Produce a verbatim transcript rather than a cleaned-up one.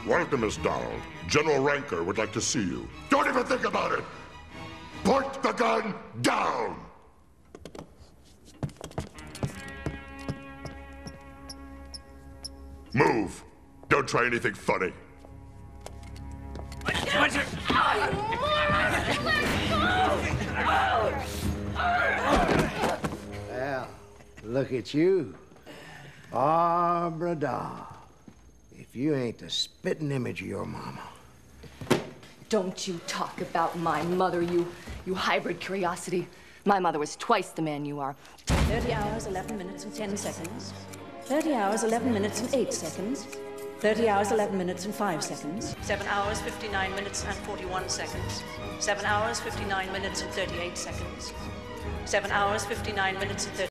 Welcome, Miss Donald. General Ranker would like to see you. Don't even think about it! Put the gun down! Move! Don't try anything funny. Well, look at you. Barbara doll. If you ain't the spitting image of your mama. Don't you talk about my mother, you, you hybrid curiosity. My mother was twice the man you are. thirty hours, eleven minutes and ten seconds. thirty hours, eleven minutes and eight seconds. thirty hours, eleven minutes and five seconds. seven hours, fifty-nine minutes and forty-one seconds. seven hours, fifty-nine minutes and thirty-eight seconds. seven hours, fifty-nine minutes and thirty